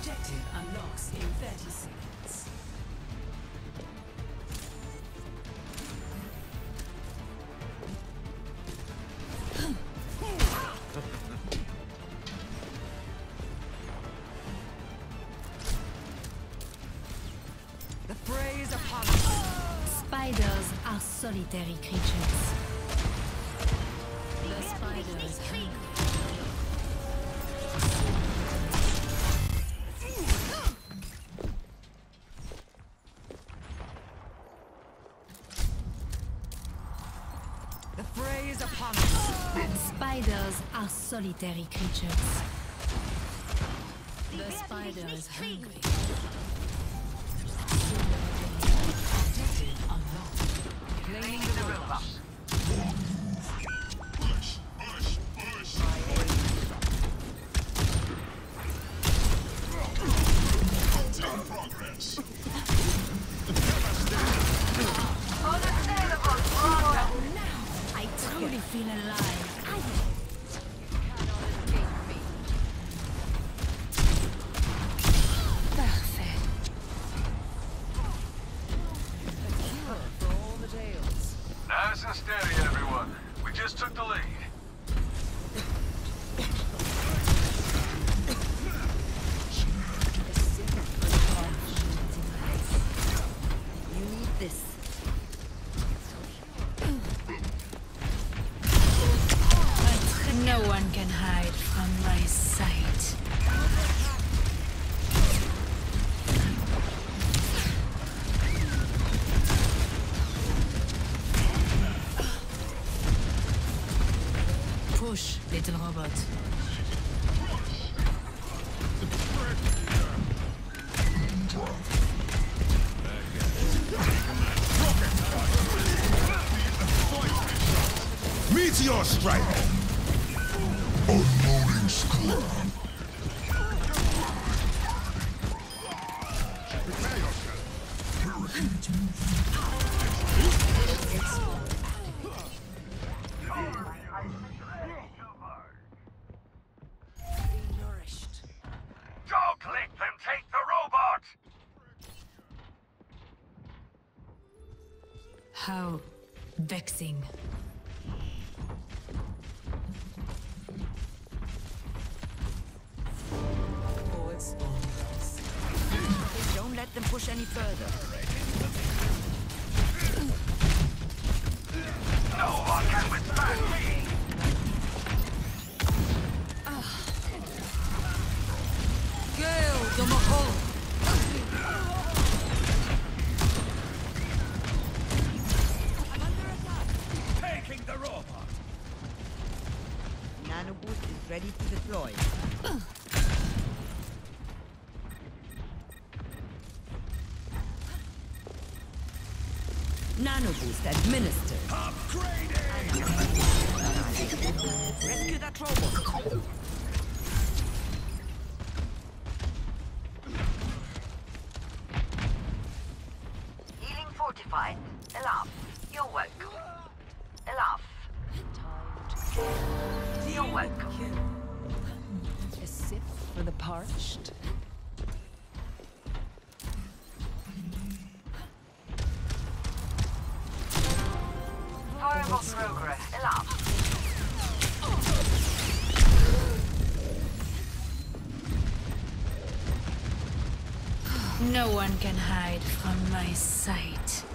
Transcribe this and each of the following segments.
Objective unlocks in 30 seconds. The fray is upon us. Spiders are solitary creatures. The spider is hungry. The fray is upon us. Spiders are solitary creatures. The spider is hungry. Objective unlocked. Claiming the robot. Progress. I truly feel alive. Perfect. For all the tales. Nice and steady, everyone. We just took the lead. You need this. No one can hide from my sight. Push, little robot. Meteor strike. Unloading squad. Prepare yourself. Hurricanes Nourished. Don't let them take the robot! How vexing. Forward spawns. Don't let them push any further. No one can withstand me! Gale the Mahol. Taking the robot! Nanoboost is ready to deploy. Nanoboost administered. Upgrading! Rescue that robot. Healing fortified. Enough. You're welcome. Enough. You're welcome. A sip for the parched. Horrible progress. Enough. No one can hide from my sight.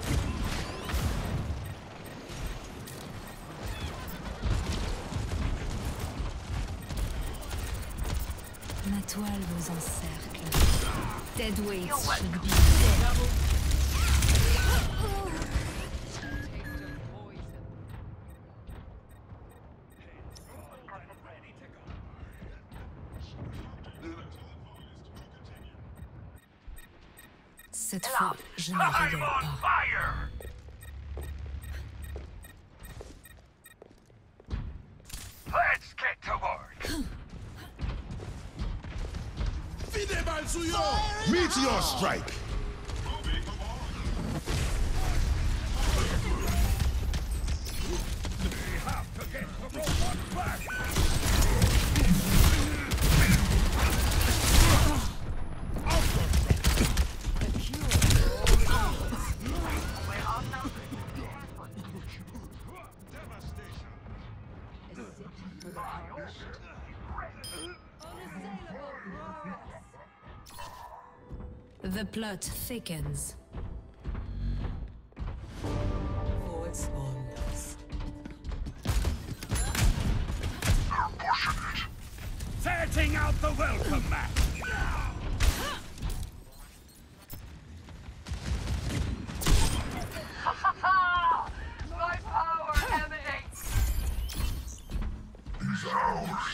Ma toile vous encercle. Dead weights should be dead. Cette fois, je ne I'm rigole on pas. fire! Let's get to work! Meteor strike. We have to get the robot back! The plot thickens. Forward spawn does. Setting out the welcome mat. My power emanates. He's ours.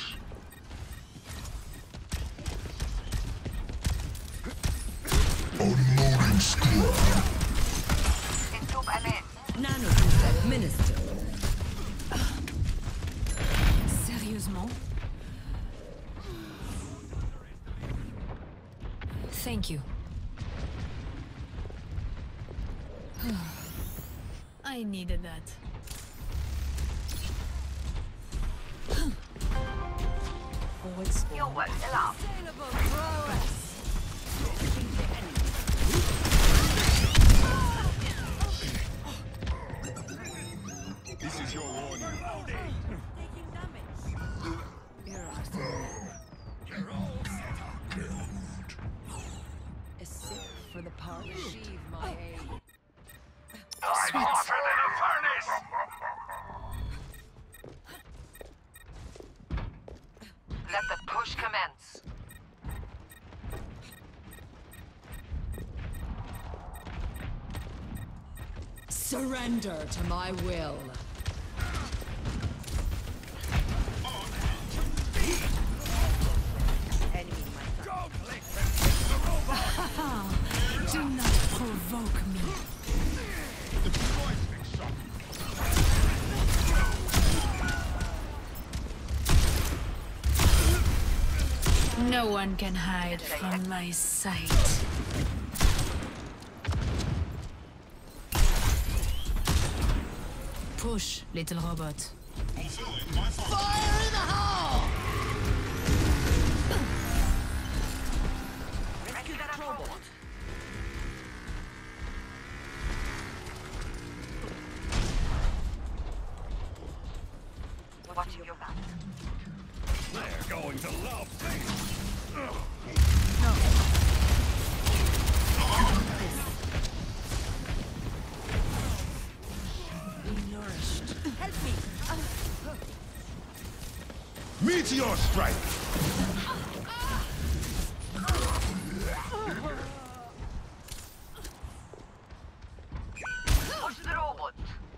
Unloading squad. Into an end. Nanoboost administered. Sérieusement? Thank you. I needed that. Forward spawn. Your work alarm. Sailable prowess. This is your warning. Taking damage. You're all set up. A sip for the party. Achieve my aim. I'm hotter than a furnace. Let the push commence. Surrender to my will. Enemy in my sight. Don't let them take the robot. Do not provoke me. No one can hide from my sight. Push, little robot. Rescue that robot. Watching your back. They're going to love this. Be nourished. Help me. Meteor strike. Push the robot.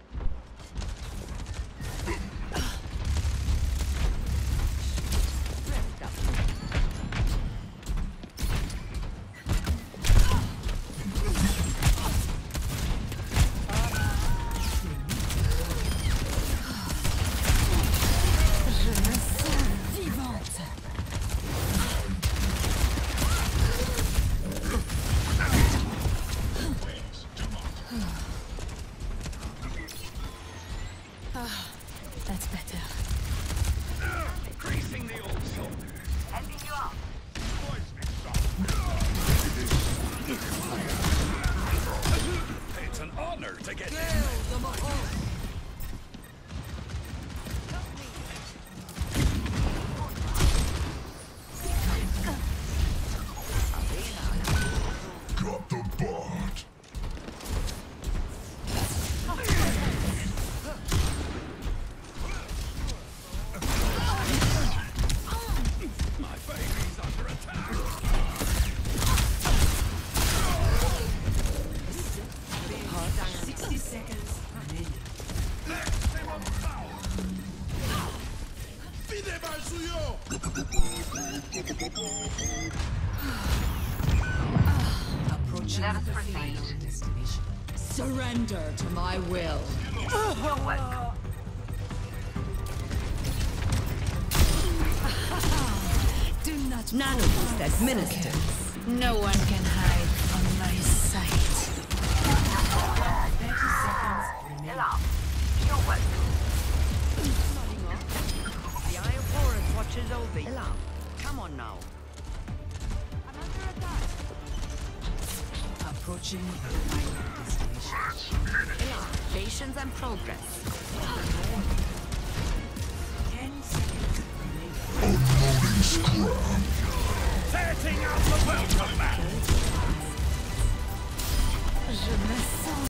Je me sens vivante. That's better. Greasing the old soul. Helping you out. It's an honor to get in. Got the bot. My baby's under attack. 60 seconds. Maximum power. Approaching Let us the proceed. final destination. Surrender to my will. Your work. Do not Nanoboost administered. No one can hide from my sight. 30 seconds. Alarm. Your work. The Eye of Horus watches over you. Come on now. Approaching the final destination. Patience and progress. 10 seconds remaining. Unloading scrap. Setting out the welcome mat. Je me sens